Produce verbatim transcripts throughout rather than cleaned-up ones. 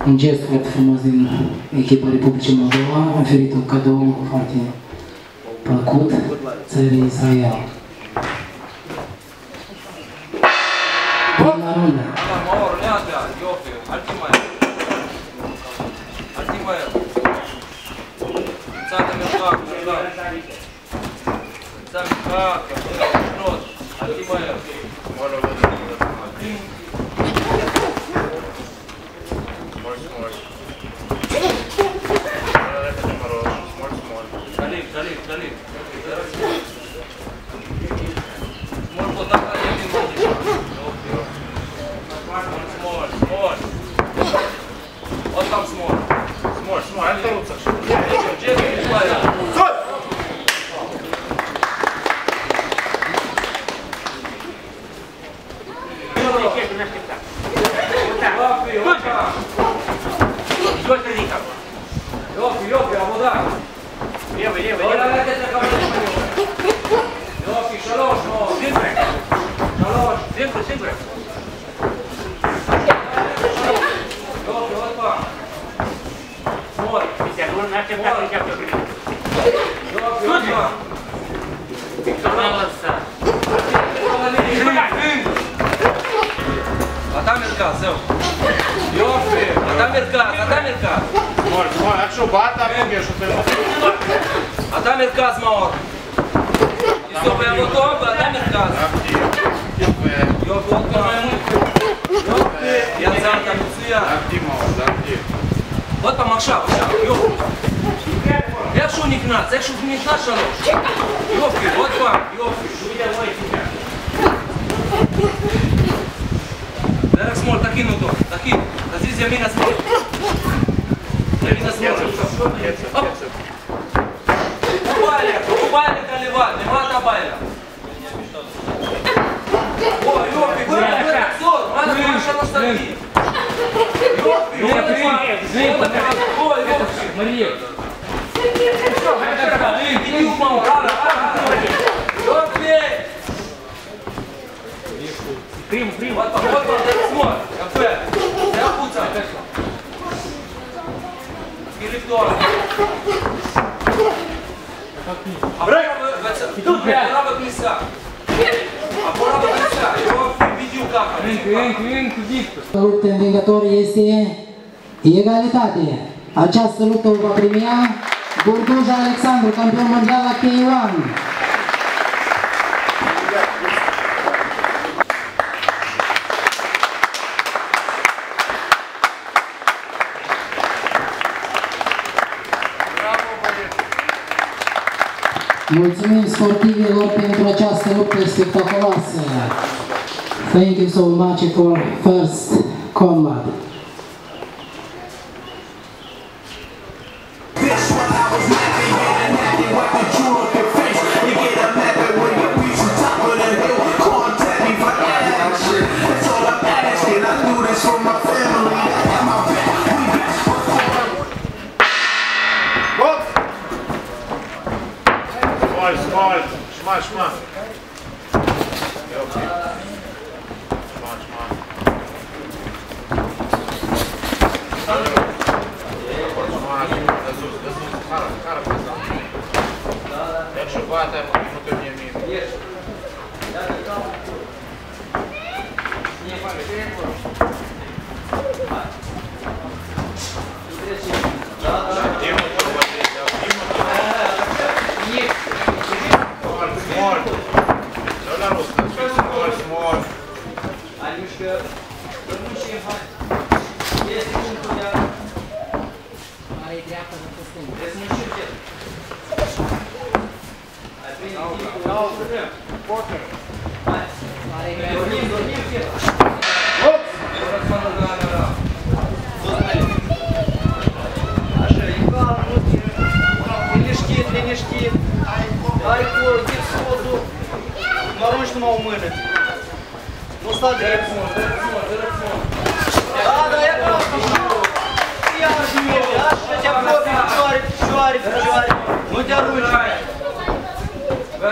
un gest foarte frumos din echipa Republicii Moldova, oferit un cadou foarte plăcut țării Israel. Prima rundă. Lupta învingător este egalitate. Această luptă o va premia Burduj Alexandru, campion mondial la K unu. Mulțumim sportivilor pentru această luptă spectaculoasă. Thank you so much for first combat.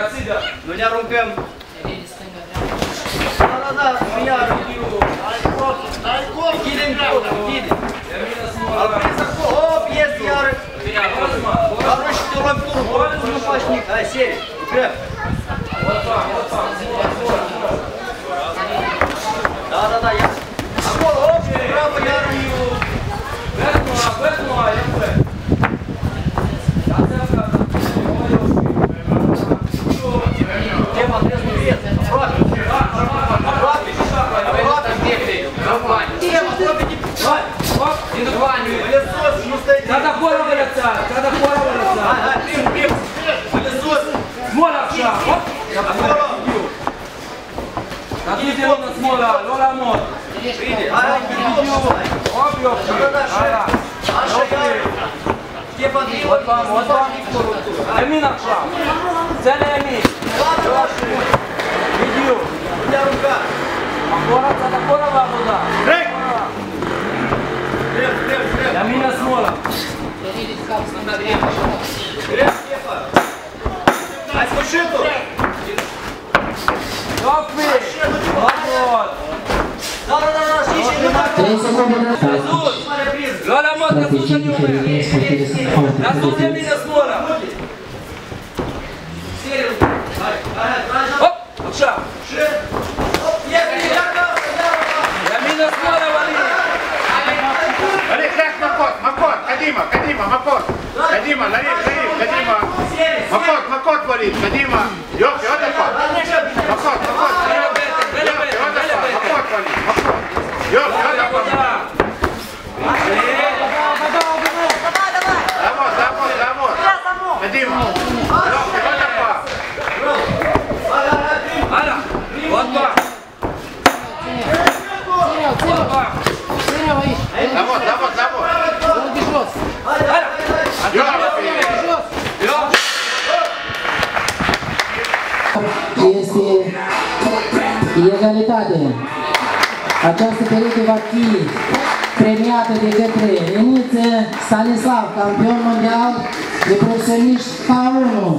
Nu ne aruncăm. Da, da, da, iar. Închide în dreapta, închide. Al prins acolo, hop, ies iară. Arunci și te luăm turul, nu faci nimic, hai, serie, drept. Da, da, da, ia. Acolo, hop, bravo, iară. Betnua, betnua, ia pe. Tema, trebuie să nu vieți, aproape. Aproape, aproape, aproape. Tema, aproape de picioare. Din bani, de sus, nu stai de... Cada fora vă lăsați, cada fora vă lăsați. Hai, hai, prim, prim, de sus. Smola așa, hop. Acolo. Dar tu de lună smola, lua la mod. Bine, hai, hai, video. Hop, eu, hai, hai. Așa, iar. Ștefan, trebuie. Вот вам, вот вам. Емін așa. Це не Емін. Відео. Ia ruga. Акора, це такора вам вода. Трек. Трек, трек, трек. Еміна смола. Трек, Ștefan. Hai, sfârșitul. Топи. Вот. Da, da, da, da, și și nu mai... trei secunde de Sus, mare priz. Lua la mod, că sus nu strategii diferite sportive sunt foarte La sus pregătiți. Еміна смола. Serie, hai, hai, hai, tragi. Хоп, așa. Și... Hop, ies, iară, iară. Еміна смола, Валерій. Олег, так, Макот, Макот, Кадима, Кадима, Макот. Кадима, Ларис, Ларис, Кадима. Макот, Макот, Валерий, Кадима. Йоки, вот так. Макот, Макот. Йоки, вот так. Макот, Валерий, Макот. Йоки, вот так. Завод, завод, завод. Кадима. Йоки, вот так. Hala, вот так. Вот так. Завод, завод, завод. Hala. Йоки. Este egalitate. Această pereche va fi premiată de către Eniță Stanislav, campion mondial de profesioniști K unu.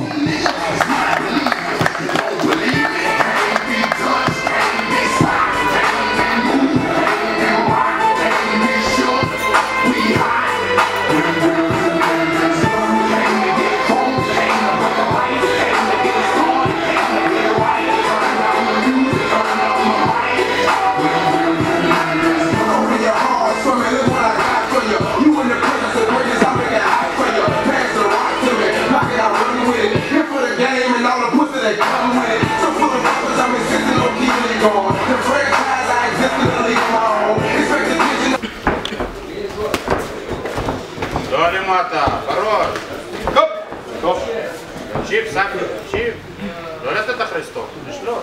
Доля мата, хорош. Хоп, хоп. Чип, сахар, чип. Доля это Христос. Пришло.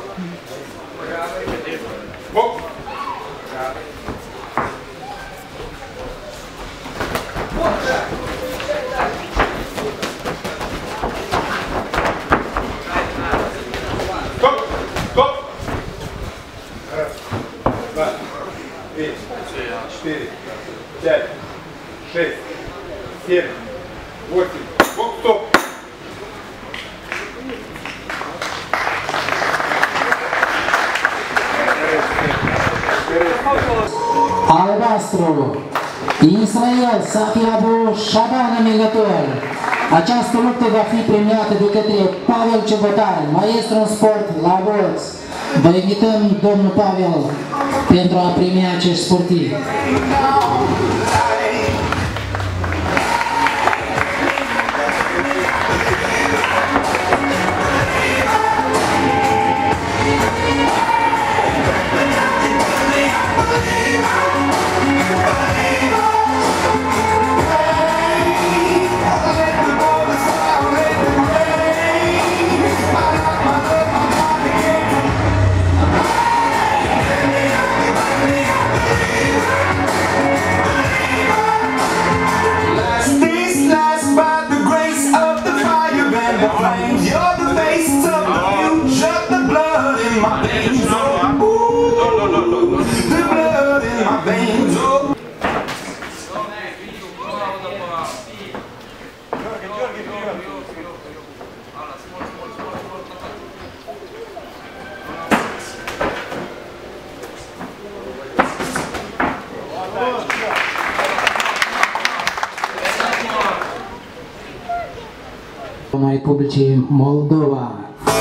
Хоп. Хоп, хоп. Раз, два, три, четыре, пять, шесть, семь, восемь. Хоп, стоп. Albastru, Israel Safiabu Șaban Amigător. Această luptă va fi premiată de către Pavel Cebătar, maestru în sport la box. Vă invităm, domnul Pavel, pentru a premia acești sportivi. Republicii Moldova.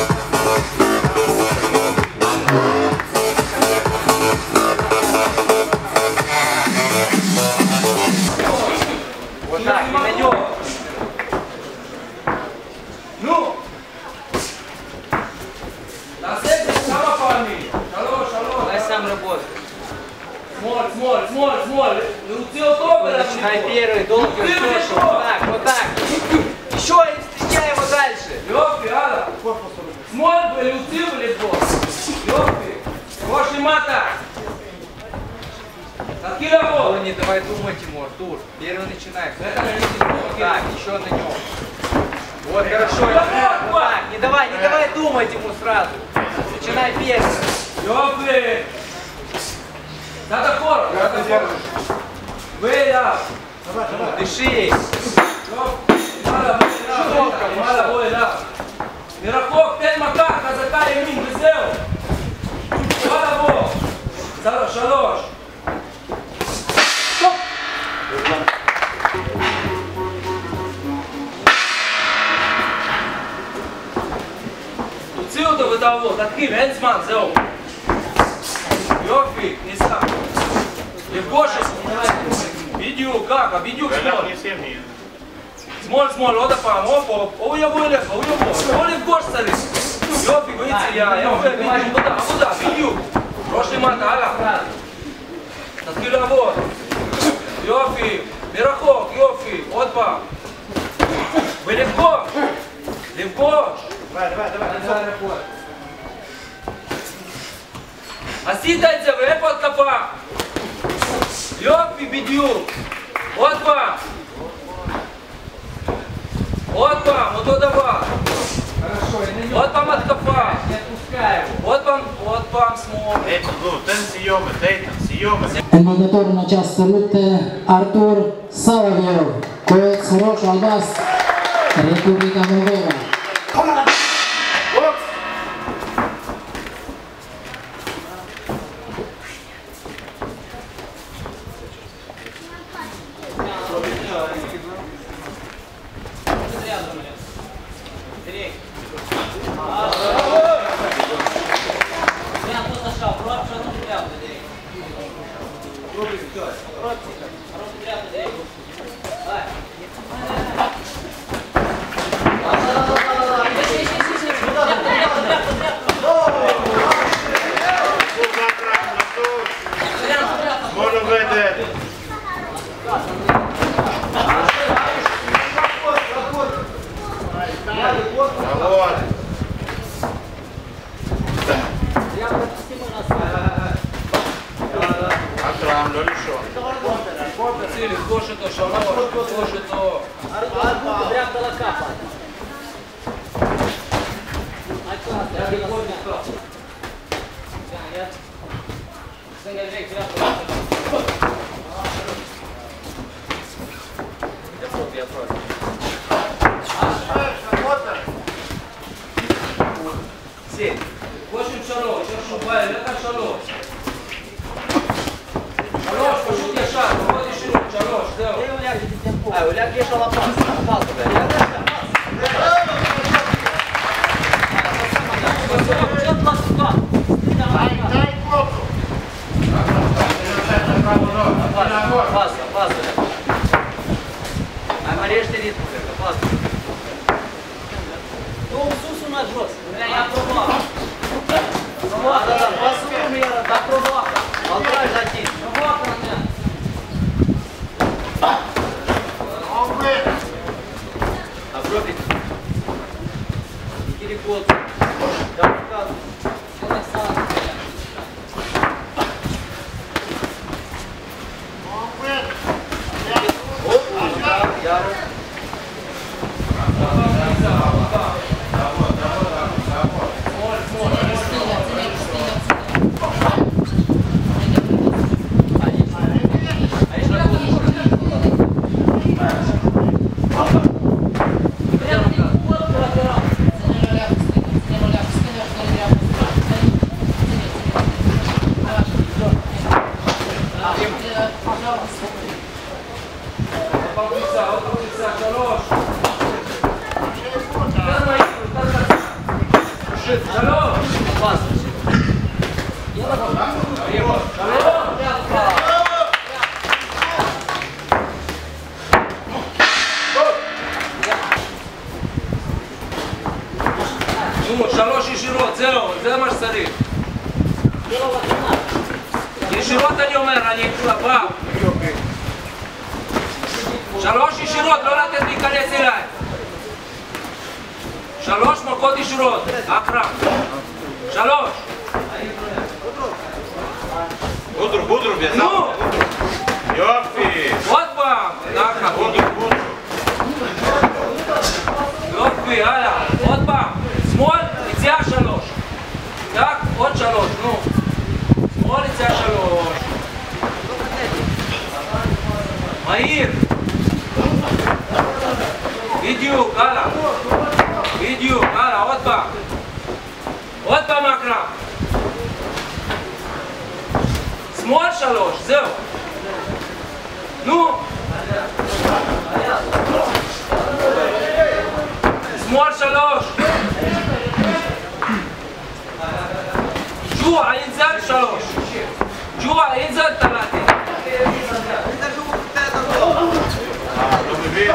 Вот так, не найдем. Ну! На сетке сама фамилия. Шалом, шалом. Дай сам работай. Смотри, смотри, смотри, смотри. Ну ты удобно. Начинай первый, долго слушай. Вот так, вот так. Еще и встречай его дальше. Лёгкий, Ада. Смотри, были уцил, были босс. Лёгкий. Пошли мата. О, не давай думать, Тимур, Тур. Первый начинай. Вот так, еще на нем. Вот, хорошо. Вот так, не давай, не давай думать ему сразу. Начинай первый. Ёпли! Надо коротко. Выйдя. Дыши. Мало, мало, мало. Мирахок, тен макак, казака и мин, везел. Мало, бо. Шалош. תוציאו אותו ותעבור, תתחיל, אין זמן, זהו. יופי, ניסה. לפגוש אותו. בדיוק, ככה, בדיוק שמאל. שמאל, שמאל, עוד הפעם, הופ, הופ. הוא יבוא אליך, הוא יבוא. או לפגוש צריך. יופי, ביציאה, יפה, בדיוק, עבודה, בדיוק. ראש למטה, הלאה. תתחיל לעבוד. יופי, מרחוק, יופי, עוד פעם. ולפגוש. לפגוש. עשית את זה, ואיפה התקפה? יופי, בדיוק. עוד פעם. עוד פעם, אותו דבר. עוד פעם התקפה. עוד פעם, עוד פעם שמאל. Învingător în această luptă, Artur Salaviov, Coeț roșu-albastru, Republica Moldova. Nu, שלוש ישירות, זהו, זה מה שצריך. ישירות אני אומר, אני בא. שלוש ישירות, לא לתת להיכנס אליי. שלוש מכות ישירות, אחרם. שלוש. בודרו, בודרו, ביזם. נו! יופי. עוד פעם. ככה, בדיוק. יופי, הלאה. עוד פעם. שמאל, יציאה שלוש. רק, עוד שלוש, נו. שמאל, יציאה שלוש. מהיר. בדיוק, הלאה. בדיוק, הלאה, עוד פעם. עוד פעם הקרב. שמאל שלוש, זהו. נו. שמאל שלוש. ג'ועה, אינזל שלוש. ג'ועה, אינזל תלתי. לא מבין?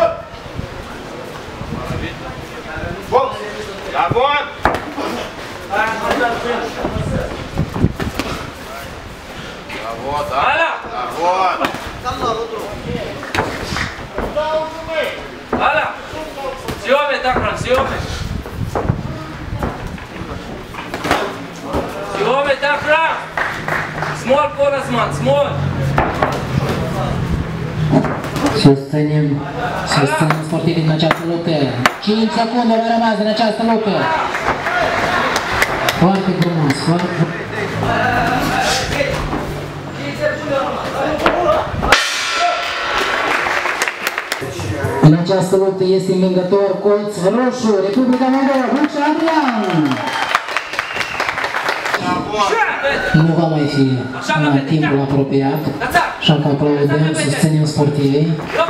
בוא, לעבוד! לעבוד, הלאה. לעבוד! הלאה. סיומת, אקרם, סיומת. סיומת, אקרם. שמאל כל הזמן, שמאל. Susținem, susținem sportivii din această luptă. cinci secunde mai rămas în această luptă. Foarte frumos, foarte frumos. În această luptă este învingător colț roșu, Republica Moldova, Vâlcea Adrian. Nu va mai fi la timpul apropiat, așa că aplaudăm, susținem sportivii.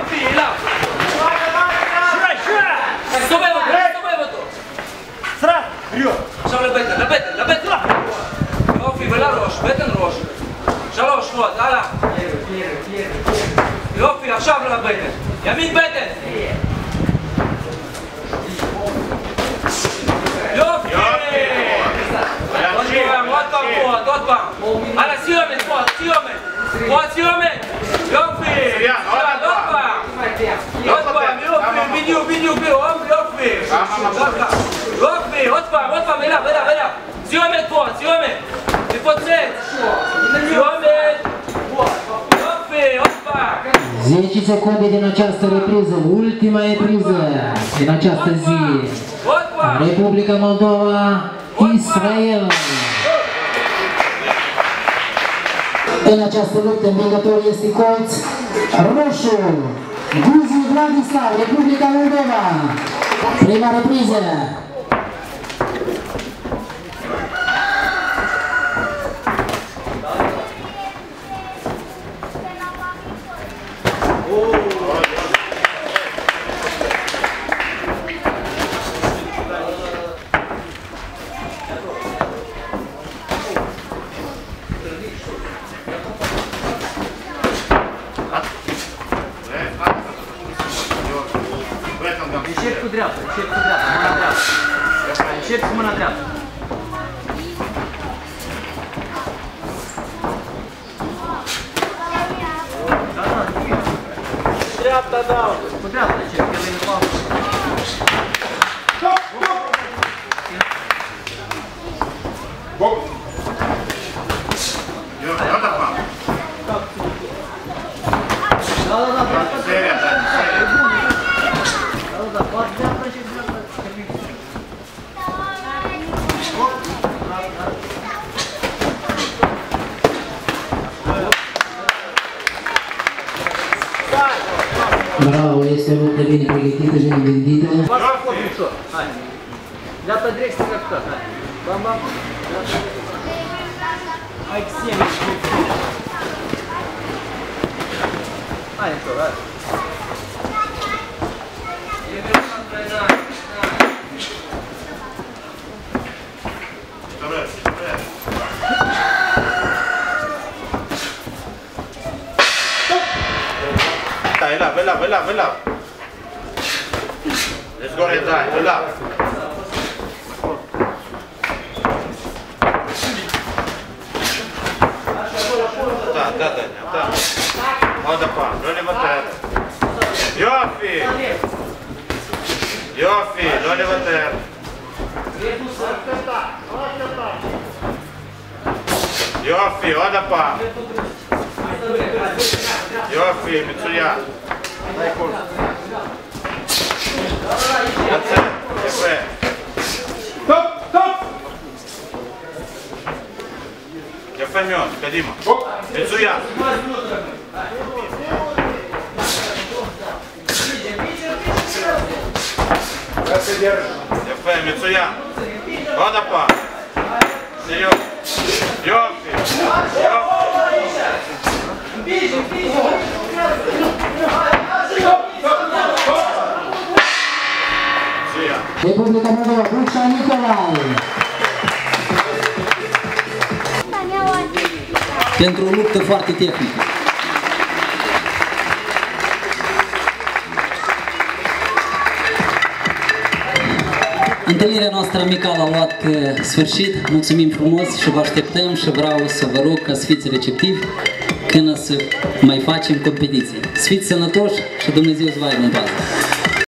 עכשיו לבטן, לבטן, לבטן! יופי, ולראש, בטן ראש. שלוש שבועות, הלאה. יופי, עכשיו לבטן. ימין בטן. יופי! עוד פעם, עוד פעם פועד, עוד פעם. הלאה, סיומת, פועד, סיומת. פועד, סיומת. יופי! עוד פעם. עוד פעם, יופי, בדיוק, בדיוק, יופי. יופי, עוד פעם, עוד פעם, אליו, אליו, אליו. סיומת פועד, סיומת. תפוצץ. סיומת. יופי, עוד פעם. zece secunde din această repriză, ultima repriză din această zi. Republica Moldova, Israel. În această luptă învingător este colț roșu, Guzi Vladislav, Republica Moldova. Prima repriză. Încep cu dreapta, încep cu dreapta, mâna dreaptă. Încep cu mâna dreaptă. Dreapta, da. Cu dreapta încep, că el e în palmă. Bom! Eu, eu da palma. Da, da, da, dreapta. Sério, sério. Da, da, poate dreapta și dreapta. Bravo, este o luptă bine pregătită, bine gândită. Pasă foarte ușor, hai. Dreapta direct, stânga cu tot, hai. Bam, bam. Hai, ține. Hai, ușor, hai. Добре. Ela, ela, ela, ela. Let's go ahead, ela. Da, da, da, da. Одă pa, nu le vătăr. Iofi! Iofi, nu le vătăr. Iofi, одă pa. Iofi, Mitsuya. Dai curs. That's it. Efe. Stop! Stop! Efe mion, kadima. Mitsuya. Efe, Mitsuya. Одă pa. Serios. Iofi. Republica Moldova, Bucșa Nicolae. Pentru o luptă foarte tehnică. Întâlnirea noastră amicală a luat sfârșit. Mulțumim frumos și vă așteptăm și vreau să vă rog ca să fiți receptivi când să mai facem competiții. Să fiți sănătoși și Dumnezeu să vă aibă în pază.